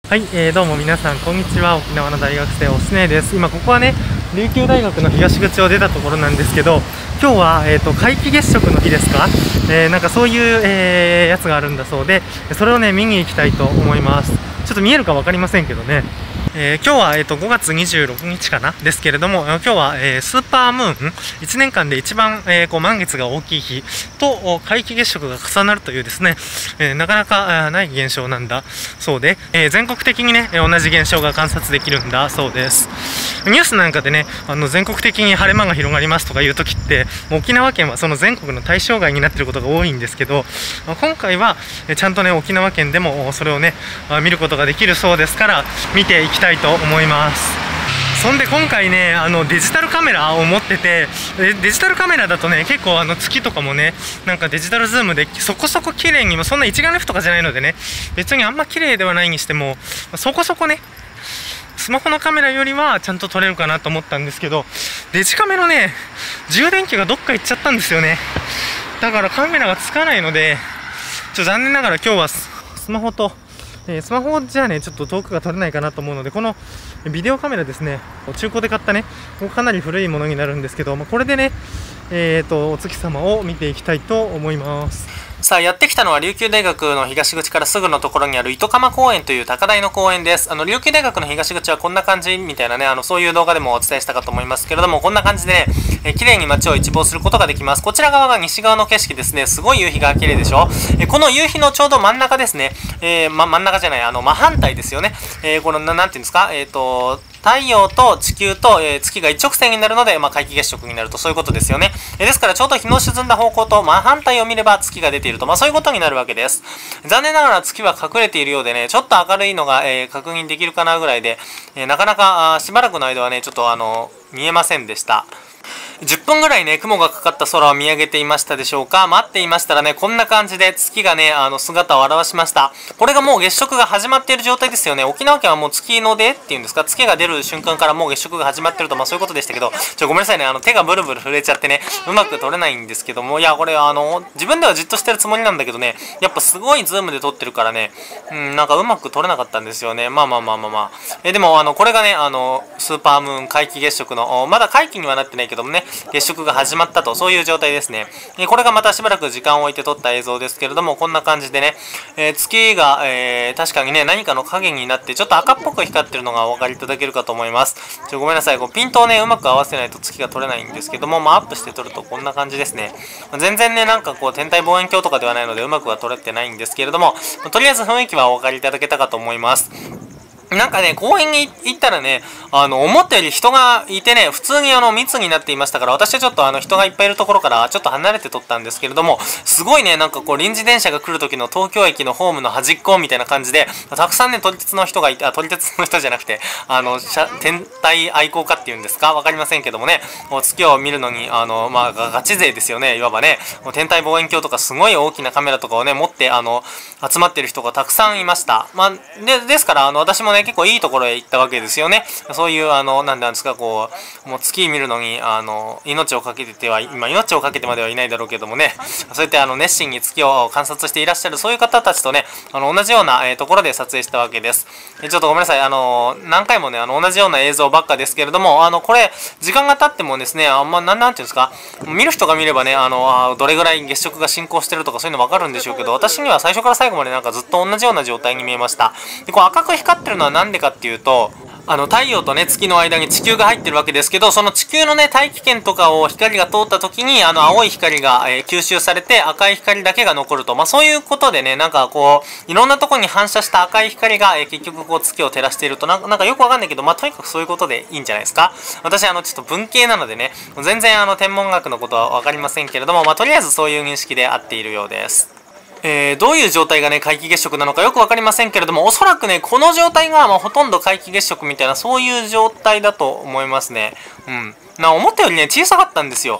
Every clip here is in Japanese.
はい、どうも皆さんこんにちは。沖縄の大学生おすねです。今ここはね、琉球大学の東口を出たところなんですけど、今日は皆既月食の日ですか、なんかそういう、やつがあるんだそうで、それをね見に行きたいと思います。ちょっと見えるか分かりませんけどね。今日は、5月26日かなですけれども、今日は、スーパームーン、1年間で一番、満月が大きい日と皆既月食が重なるというですね、なかなかない現象なんだそうで、全国的にね、同じ現象が観察できるんだそうです。ニュースなんかでね、全国的に晴れ間が広がりますとかいう時って、もう沖縄県はその全国の対象外になっていることが多いんですけど、今回はちゃんとね、沖縄県でもそれをね、見ることができるそうですから、見ていきたいと思います。そんで今回ね、デジタルカメラを持ってて、デジタルカメラだとね、結構月とかもね、なんかデジタルズームでそこそこ綺麗にも、そんな一眼レフとかじゃないのでね、別にあんま綺麗ではないにしても、そこそこね、スマホのカメラよりはちゃんと撮れるかなと思ったんですけど、デジカメのね、充電器がどっか行っちゃったんですよね。だからカメラがつかないので、残念ながら今日はスマホと、スマホじゃね、ちょっと遠くが撮れないかなと思うので、このビデオカメラですね、中古で買ったね、かなり古いものになるんですけど、これでね、お月様を見ていきたいと思います。さあ、やってきたのは琉球大学の東口からすぐのところにある糸釜公園という高台の公園です。琉球大学の東口はこんな感じみたいなね、そういう動画でもお伝えしたかと思いますけれども、こんな感じでね、綺麗に街を一望することができます。こちら側が西側の景色ですね。すごい夕日が綺麗でしょ。この夕日のちょうど真ん中ですね。真ん中じゃない、真反対ですよね。この、なんていうんですか、太陽と地球と、月が一直線になるので、皆既月食になると、そういうことですよね。ですからちょうど日の沈んだ方向と真反対を見れば月が出ていると、そういうことになるわけです。残念ながら月は隠れているようでね、ちょっと明るいのが、確認できるかなぐらいで、なかなかしばらくの間はね、ちょっと見えませんでした。10分ぐらいね、雲がかかった空を見上げていましたでしょうか。待っていましたらね、こんな感じで月がね、姿を現しました。これがもう月食が始まっている状態ですよね。沖縄県はもう月の出っていうんですか、月が出る瞬間からもう月食が始まってると、そういうことでしたけど、ごめんなさいね、手がブルブル震えちゃってね、うまく撮れないんですけども、いや、これ自分ではじっとしてるつもりなんだけどね、やっぱすごいズームで撮ってるからね、なんかうまく撮れなかったんですよね。でも、これがね、スーパームーン皆既月食の、まだ皆既にはなってないけどもね、月食が始まったと、そういう状態ですね。これがまたしばらく時間を置いて撮った映像ですけれども、こんな感じでね、月が、確かにね、何かの影になって、ちょっと赤っぽく光ってるのがお分かりいただけるかと思います。ごめんなさい、ピントをね、うまく合わせないと月が撮れないんですけども、アップして撮るとこんな感じですね。全然ね、なんか天体望遠鏡とかではないので、うまくは撮れてないんですけれども、とりあえず雰囲気はお分かりいただけたかと思います。なんかね、公園に行ったらね、思ったより人がいてね、普通に密になっていましたから、私はちょっと人がいっぱいいるところからちょっと離れて撮ったんですけれども、すごいね、なんか臨時電車が来る時の東京駅のホームの端っこみたいな感じで、たくさんね、撮り鉄の人がいて、撮り鉄の人じゃなくて、天体愛好家っていうんですかわかりませんけどもね、月を見るのに、ガチ勢ですよね、いわばね、天体望遠鏡とかすごい大きなカメラとかをね、持って、集まってる人がたくさんいました。ですから、私もね、結構いいところへ行ったわけですよね。そういう、なんですか、もう月見るのに、命をかけては、今、命をかけてまではいないだろうけどもね、そうやって熱心に月を観察していらっしゃる、そういう方たちとね、同じような、ところで撮影したわけです。ちょっとごめんなさい、何回もね、同じような映像ばっかですけれども、これ、時間が経ってもですね、なんていうんですか、見る人が見ればね、どれぐらい月食が進行してるとかそういうの分かるんでしょうけど、私には最初から最後までなんかずっと同じような状態に見えました。で、赤く光ってるのはなんでかっていうと、太陽とね、月の間に地球が入ってるわけですけど、その地球のね、大気圏とかを光が通った時に、青い光が、吸収されて赤い光だけが残ると。そういうことでね、なんかいろんなところに反射した赤い光が、結局月を照らしていると、なんかよくわかんないけど、とにかくそういうことでいいんじゃないですか。私、ちょっと文系なのでね、全然天文学のことはわかりませんけれども、とりあえずそういう認識で合っているようです。どういう状態がね、皆既月食なのかよくわかりませんけれども、おそらくね、この状態がほとんど皆既月食みたいな、そういう状態だと思いますね。思ったよりね、小さかったんですよ。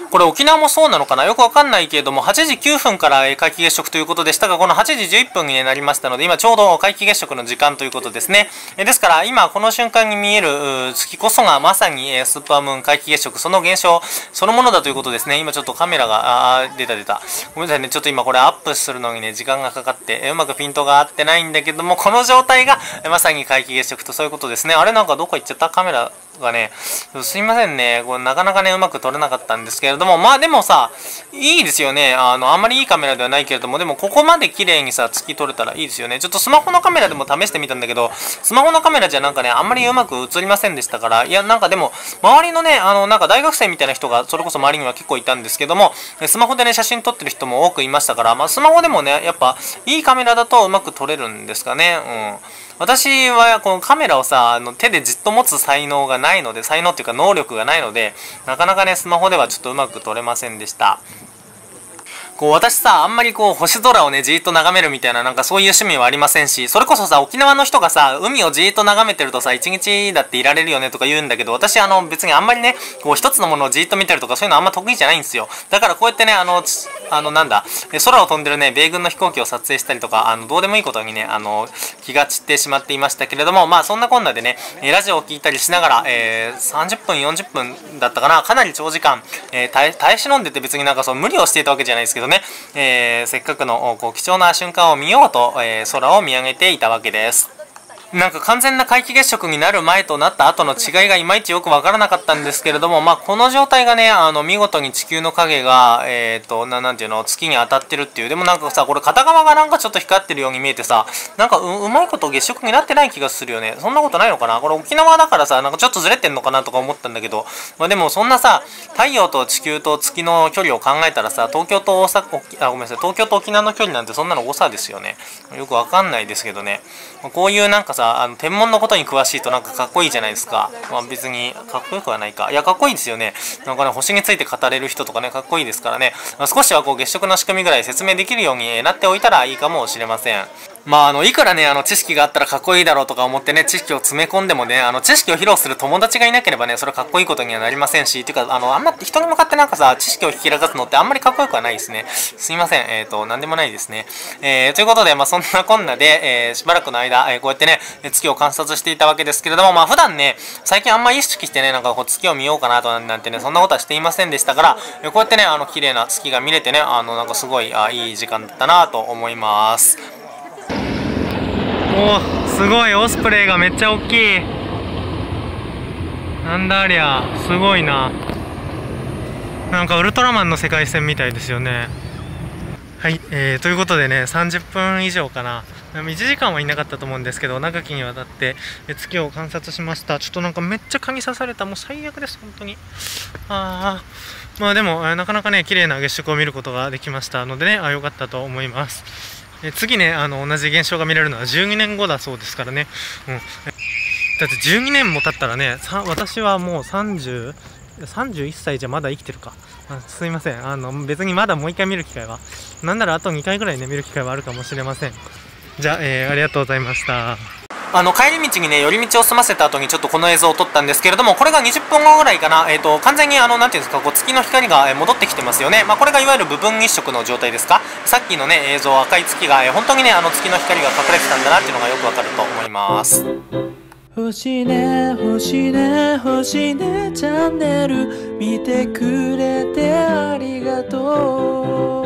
これ沖縄もそうなのかなよくわかんないけれども、8時9分から皆既月食ということでしたが、この8時11分になりましたので、今ちょうど皆既月食の時間ということですね。ですから、今この瞬間に見える月こそがまさにスーパームーン皆既月食、その現象そのものだということですね。今ちょっとカメラが、出た。ごめんなさいね。ちょっと今これアップするのにね、時間がかかって、うまくピントが合ってないんだけども、この状態がまさに皆既月食とそういうことですね。あれなんかどこ行っちゃったカメラがね、すいませんね。これなかなかね、うまく撮れなかったんですけれども、まあでもさ、いいですよね。あんまりいいカメラではないけれども、でもここまで綺麗にさ、月撮れたらいいですよね。ちょっとスマホのカメラでも試してみたんだけど、スマホのカメラじゃなんかね、あんまりうまく映りませんでしたから、いや、なんかでも、周りのね、なんか大学生みたいな人が、それこそ周りには結構いたんですけども、スマホでね、写真撮ってる人も多くいましたから、まあスマホでもね、やっぱ、いいカメラだとうまく撮れるんですかね。私はこのカメラをさ、手でじっと持つ才能がないので、才能っていうか能力がないので、なかなかね、スマホではちょっとうまく撮れませんでした。私さ、あんまり星空をね、じーっと眺めるみたいな、なんかそういう趣味はありませんし、それこそさ、沖縄の人がさ、海をじーっと眺めてるとさ、一日だっていられるよねとか言うんだけど、私別にあんまりね、一つのものをじーっと見てるとか、そういうのあんま得意じゃないんですよ。だからこうやってね、なんだ、空を飛んでるね、米軍の飛行機を撮影したりとか、どうでもいいことにね、気が散ってしまっていましたけれども、まあそんなこんなでね、ラジオを聞いたりしながら、30分、40分だったかな、かなり長時間、耐え忍んでて別になんか無理をしていたわけじゃないですけどね、せっかくの貴重な瞬間を見ようと、空を見上げていたわけです。なんか完全な皆既月食になる前となった後の違いがいまいちよくわからなかったんですけれども、まあこの状態がね、見事に地球の影が、なんていうの、月に当たってるっていう。でもなんかさ、これ片側がなんかちょっと光ってるように見えてさ、なんかうまいこと月食になってない気がするよね。そんなことないのかなこれ沖縄だからさ、なんかちょっとずれてんのかなとか思ったんだけど、まあでもそんなさ、太陽と地球と月の距離を考えたらさ、東京とごめんなさい、東京と沖縄の距離なんてそんなの誤差ですよね。よくわかんないですけどね。こういうなんかさ、天文のことに詳しいとなんかかっこいいじゃないですか。まあ別にかっこよくはないか。いや、かっこいいですよね。なんかね、星について語れる人とかね、かっこいいですからね。まあ、少しは月食の仕組みぐらい説明できるようになっておいたらいいかもしれません。まあいくらね、知識があったらかっこいいだろうとか思ってね、知識を詰め込んでもね、知識を披露する友達がいなければね、それはかっこいいことにはなりませんし、っていうか、あんま人に向かってなんかさ、知識をひきらかすのってあんまりかっこよくはないですね。すいません。なんでもないですね。ということで、まあそんなこんなで、しばらくの間、こうやってね、月を観察していたわけですけれども、まあ普段ね、最近あんま意識してね、なんか月を見ようかなとなんてね、そんなことはしていませんでしたから、こうやってね、綺麗な月が見れてね、なんかすごい、いい時間だったなと思います。お、すごい、オスプレイがめっちゃ大きい。なんだありゃ、すごいな。なんかウルトラマンの世界線みたいですよね。はい、ということでね、30分以上かな。1時間はいなかったと思うんですけど、長きにわたって月を観察しました。ちょっとなんかめっちゃ蚊に刺された。もう最悪です、本当に。まあでも、なかなかね、綺麗な月食を見ることができましたのでね、良かったと思います。次ね、同じ現象が見られるのは12年後だそうですからね。だって12年も経ったらね、私はもう31歳じゃまだ生きてるか。すいません。別にまだもう一回見る機会は、なんならあと2回ぐらいね、見る機会はあるかもしれません。じゃあ、ありがとうございました。帰り道にね、寄り道を済ませた後にちょっとこの映像を撮ったんですけれども、これが20分後ぐらいかな、完全になんていうんですか、月の光が戻ってきてますよね。まあ、これがいわゆる部分日食の状態ですか。さっきのね、映像、赤い月が、本当にね、月の光が隠れてたんだなっていうのがよくわかると思います。 星ね星ね星ねチャンネル見てくれてありがとう。